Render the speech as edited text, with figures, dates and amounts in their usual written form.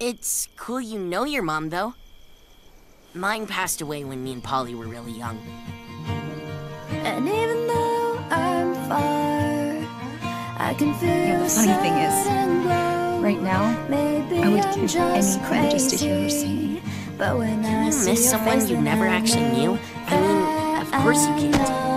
It's cool you know your mom, though. Mine passed away when me and Polly were really young. And even though I'm far, I can feel. Yeah, the funny thing is, right now, I would give anything just to hear her sing. But when Can you miss someone you never actually knew? I mean, of course you can't.